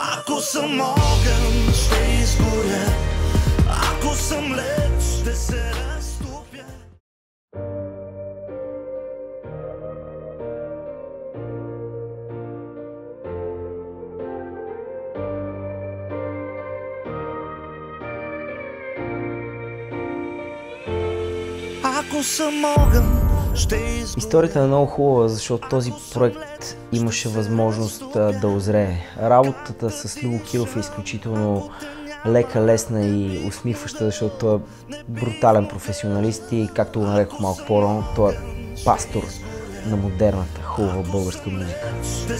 Ако съм огън, ще изгоря. Ако съм лед, ще се разтопя. Ако съм огън, ще изгоря. Историята е много хубава, защото този проект имаше възможност да озрее. Работата с Любо Киров е изключително лека, лесна и усмихваща, защото той е брутален професионалист и, както го нарекох малко по-рано, той е пастор на модерната, хубава българска музика.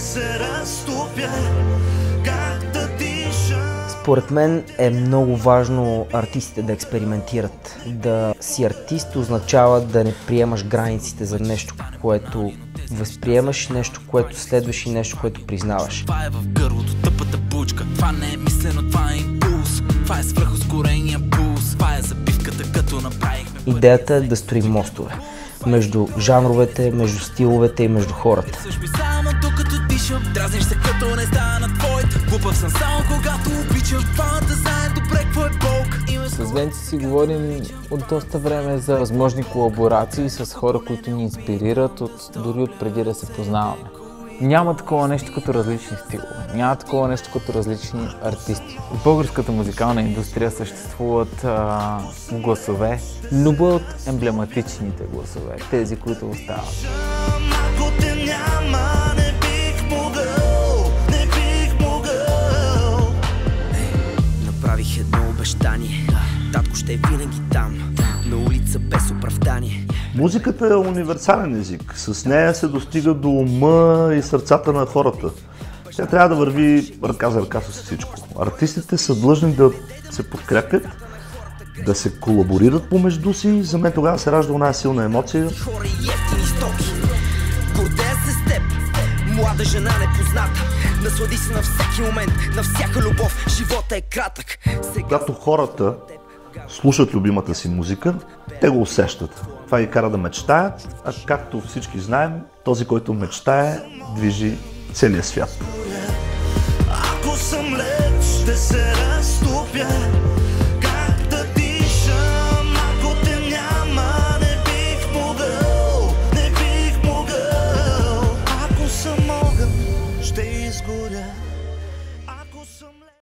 Според мен е много важно артистите да експериментират. Да си артист означава да не приемаш границите за нещо, което възприемаш, нещо, което следваш и нещо, което признаваш. Това е в гърлото, тъпата бучка. Това не е мислено, това е импулс. Това е свръхускорения пулс. Това е забивката, като направихме. Идеята е да строим мостове между жанровете, между стиловете и между хората. Само докато дишам, дразниш се като не стана твоята. Глупав съм само когато обичам. Двамата знаем добре какво е болка. С Венци си говорим от доста време за възможни колаборации с хора, които ни инспирират дори от преди да се познаваме. Няма такова нещо като различни стилове, няма такова нещо като различни артисти. В българската музикална индустрия съществуват гласове, любо от емблематичните гласове, тези, които остават. Направих едно обещание, татко ще е винаги там, на улица без оправдание. Музиката е универсален език. С нея се достига до ума и сърцата на хората. Тя трябва да върви ръка за ръка с всичко. Артистите са длъжни да се подкрепят, да се колаборират помежду си. За мен тогава се ражда една силна емоция. Хора и ефтини стоки, гордея се с теб, млада жена непозната. Наслади се на всеки момент, на всяка любов, живота е кратък. Когато хората слушат любимата си музика, те го усещат. Това ги кара да мечтаят, а както всички знаем, този, който мечтае, движи целия свят. Ако съм лед, ще се разтопя.